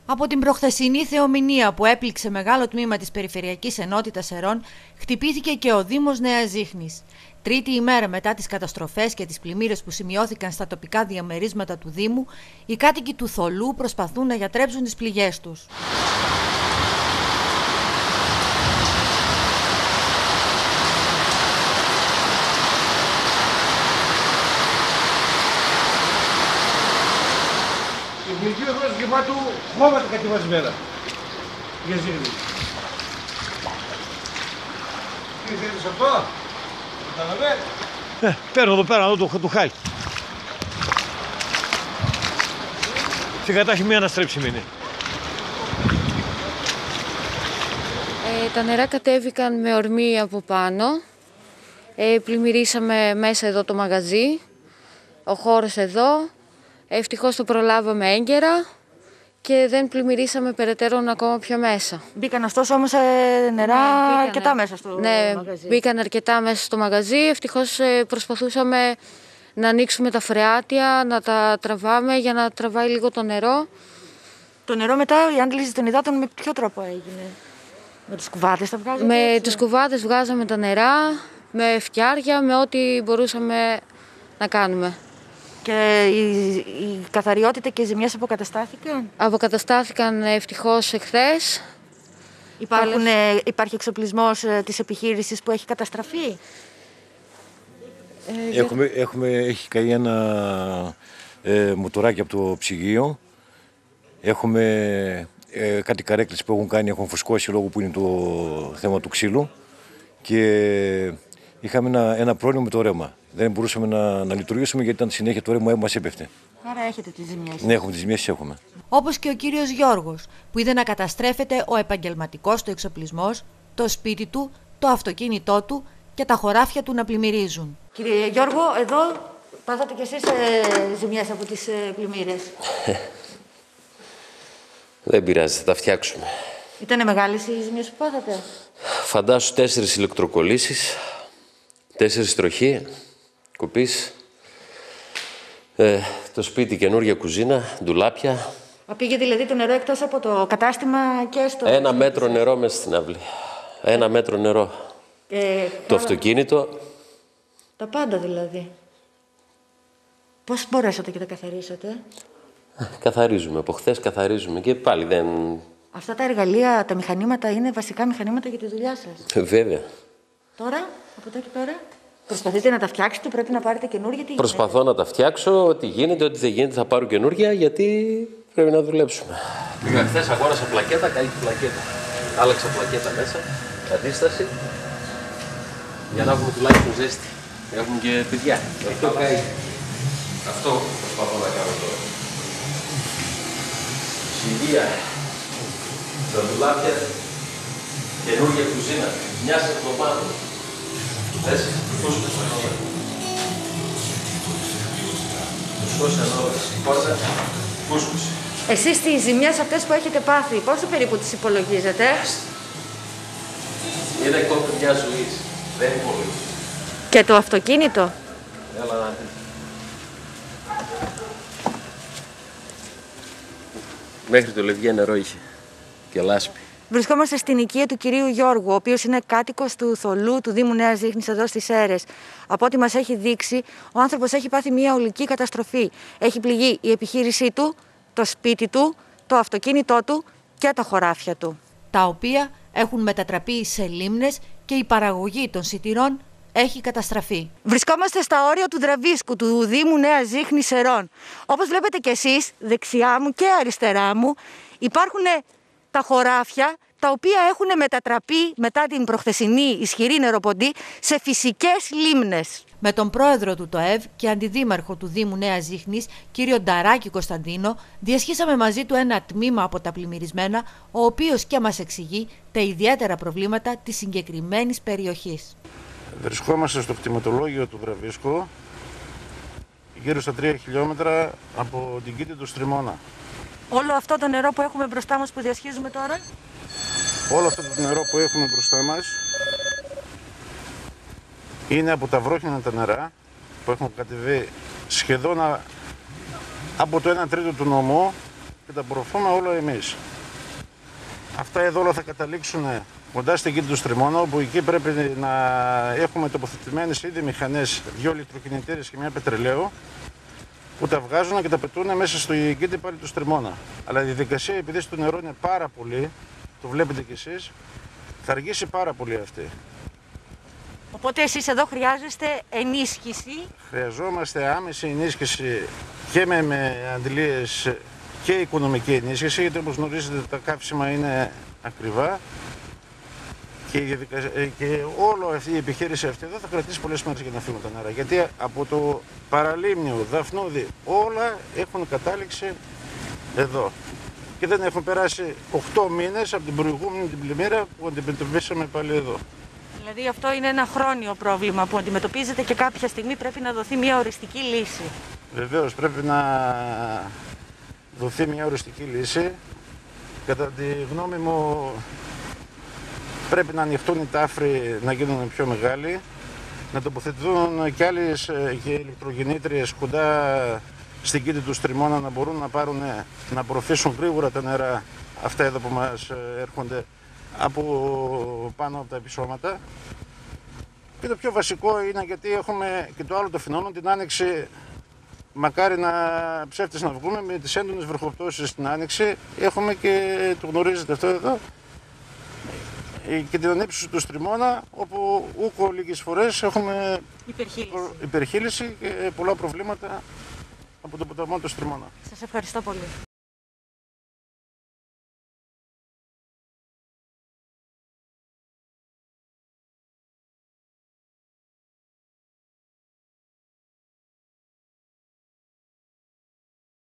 Από την προχθεσινή θεομηνία που έπληξε μεγάλο τμήμα της Περιφερειακής Ενότητας Σερών, χτυπήθηκε και ο Δήμος Νέας Ζίχνης. Τρίτη ημέρα μετά τις καταστροφές και τις πλημμύρες που σημειώθηκαν στα τοπικά διαμερίσματα του Δήμου, οι κάτοικοι του Θολού προσπαθούν να γιατρέψουν τις πληγές τους. Η Βουλγίου εδώ γεμάτου χώματα κατεβασμένα για Ζίχνη. Τι θέλεις αυτό, καταλαβαίνεις. Παίρνω εδώ πέρα, εδώ το χάλι. Στην κατάχει μία αναστρέψη μείνει. Τα νερά κατέβηκαν με ορμή από πάνω. Πλημμυρίσαμε μέσα εδώ το μαγαζί, ο χώρος εδώ. Ευτυχώς το προλάβαμε έγκαιρα και δεν πλημμυρίσαμε περαιτέρω ακόμα πιο μέσα. Μπήκαν ωστόσο όμως νερά αρκετά μέσα στο μαγαζί. Μπήκαν αρκετά μέσα στο μαγαζί. Ευτυχώς προσπαθούσαμε να ανοίξουμε τα φρεάτια, να τα τραβάμε για να τραβάει λίγο το νερό. Το νερό μετά, η άντληση των υδάτων με ποιο τρόπο έγινε? Με τους κουβάδες τα βγάζαμε? Με τους κουβάδες βγάζαμε τα νερά, με φτιάρια, με ό,τι μπορούσαμε να κάνουμε. Και η καθαριότητα και οι ζημιές αποκαταστάθηκαν? Αποκαταστάθηκαν ευτυχώς εχθές. Υπάρχει εξοπλισμός της επιχείρησης που έχει καταστραφεί? Έχει καεί ένα μοτοράκι από το ψυγείο. Έχουμε κάτι καρέκλες που έχουν κάνει, έχουν φουσκώσει λόγω που είναι το θέμα του ξύλου. Και είχαμε ένα πρόβλημα με το ρεύμα. Δεν μπορούσαμε να λειτουργήσουμε γιατί ήταν συνέχεια το ρεύμα μας έπεφτε. Άρα έχετε τις ζημιές? Ναι, έχουμε τις ζημιές, έχουμε. Όπως και ο κύριος Γιώργος, που είδε να καταστρέφεται ο επαγγελματικός του εξοπλισμός, το σπίτι του, το αυτοκίνητό του και τα χωράφια του να πλημμυρίζουν. Κύριε Γιώργο, εδώ πάθατε κι εσείς ζημιές από τις πλημμύρες? Δεν πειράζει, θα τα φτιάξουμε. Ήτανε μεγάλες οι ζημιές που πάθατε? Φαντάσου 4 ηλεκτροκολλήσεις, 4 τροχοί, κουπής, το σπίτι καινούργια κουζίνα, ντουλάπια. Πήγε δηλαδή το νερό εκτός από το κατάστημα και στο... 1 μέτρο νερό μέσα στην αυλή. 1 μέτρο νερό. Το αυτοκίνητο. Τα πάντα δηλαδή. Πώς μπορέσατε και τα καθαρίσατε? Καθαρίζουμε, από χθες καθαρίζουμε και πάλι δεν... Αυτά τα εργαλεία, τα μηχανήματα είναι βασικά μηχανήματα για τη δουλειά σας? Βέβαια. Τώρα, από εδώ και πέρα, προσπαθείτε να τα φτιάξετε, πρέπει να πάρετε καινούργια? Προσπαθώ να τα φτιάξω, ό,τι γίνεται, ό,τι δεν γίνεται θα πάρω καινούργια γιατί πρέπει να δουλέψουμε. Πήγα χθες, αγόρασα πλακέτα, καλή πλακέτα. Άλλαξα πλακέτα μέσα, αντίσταση, για να έχουμε τουλάχιστον ζέστη. Έχουμε και παιδιά. Αυτό προσπαθώ να κάνω τώρα. Ψυγεία, τα ντουλάπια, καινούργια κουζίνα, μιας εβδομάδας. Θες, φούσκος ανώδες. Φούσκος ανώδες. Πόσα, φούσκος. Εσείς τις ζημιές αυτές που έχετε πάθει, πόσο περίπου τις υπολογίζετε? Είναι κόπη μια ζωής. Δεν υπολογίζω. Και το αυτοκίνητο? Έλα να δεις. Μέχρι το Λευγέ νερό είχε και λάσπη. Βρισκόμαστε στην οικία του κυρίου Γιώργου, ο οποίος είναι κάτοικος του Θολού, του Δήμου Νέας Ζίχνης, εδώ στις Σέρρες. Από ό,τι μας έχει δείξει, ο άνθρωπος έχει πάθει μια ολική καταστροφή. Έχει πληγεί η επιχείρησή του, το σπίτι του, το αυτοκίνητό του και τα χωράφια του, τα οποία έχουν μετατραπεί σε λίμνες και η παραγωγή των σιτηρών έχει καταστραφεί. Βρισκόμαστε στα όρια του Δραβίσκου, του Δήμου Νέας Ζίχνης Σερών. Όπως βλέπετε κι εσείς, δεξιά μου και αριστερά μου, υπάρχουν τα χωράφια, τα οποία έχουν μετατραπεί μετά την προχθεσινή ισχυρή νεροποντή σε φυσικές λίμνες. Με τον πρόεδρο του ΤΟΕΒ και αντιδήμαρχο του Δήμου Νέας Ζίχνης, κύριο Νταράκη Κωνσταντίνο, διασχίσαμε μαζί του ένα τμήμα από τα πλημμυρισμένα, ο οποίος και μας εξηγεί τα ιδιαίτερα προβλήματα της συγκεκριμένης περιοχής. Βρισκόμαστε στο κτηματολόγιο του Δραβίσκου, γύρω στα 3 χιλιόμετρα από την κήτη του Στριμώνα. Όλο αυτό το νερό που έχουμε μπροστά μας που διασχίζουμε τώρα? Όλο αυτό το νερό που έχουμε μπροστά μας είναι από τα βρόχινα τα νερά που έχουν κατεβεί σχεδόν από το 1 τρίτο του νομού και τα απορροφούμε όλα εμείς. Αυτά εδώ όλα θα καταλήξουν κοντά στην κήτη του Στριμώνα, όπου εκεί πρέπει να έχουμε τοποθετημένες ήδη μηχανές, 2 ηλεκτροκινητήρες και μια πετρελαίου, που τα βγάζουν και τα πετούν μέσα στο κήτη πάλι του Στριμώνα. Αλλά η διαδικασία, επειδή στο νερό είναι πάρα πολύ, το βλέπετε κι εσείς, θα αργήσει πάρα πολύ αυτή. Οπότε εσείς εδώ χρειάζεστε ενίσχυση. Χρειαζόμαστε άμεση ενίσχυση και με αντιλίες και οικονομική ενίσχυση, γιατί όπως γνωρίζετε τα καύσιμα είναι ακριβά και όλη αυτή η επιχείρηση αυτή εδώ θα κρατήσει πολλές μέρες για να φύγουν τα νερά. Γιατί από το Παραλίμνιο, Δαφνούδη, όλα έχουν κατάληξει εδώ. Και δεν έχουν περάσει 8 μήνες από την προηγούμενη την πλημμύρα που αντιμετωπίσαμε πάλι εδώ. Δηλαδή αυτό είναι ένα χρόνιο πρόβλημα που αντιμετωπίζετε και κάποια στιγμή πρέπει να δοθεί μια οριστική λύση. Βεβαίως πρέπει να δοθεί μια οριστική λύση. Κατά τη γνώμη μου πρέπει να ανοιχτούν οι τάφροι να γίνουν πιο μεγάλοι, να τοποθετηθούν και άλλες και ηλεκτρογεννήτριες κοντά στην κήτη του Στριμώνα, να μπορούν να απορροφήσουν γρήγορα τα νερά αυτά εδώ που μας έρχονται από πάνω από τα επεισώματα. Και το πιο βασικό είναι, γιατί έχουμε και το άλλο το φαινόμενο, την άνοιξη, μακάρι να ψεύτες να βγούμε, με τις έντονες βροχοπτώσεις στην άνοιξη έχουμε και το γνωρίζετε αυτό εδώ, και την ανήψωση του Στριμώνα, όπου ούκο λίγες φορές έχουμε υπερχείληση και πολλά προβλήματα από το ποταμό του Στριμώνα. Σας ευχαριστώ πολύ.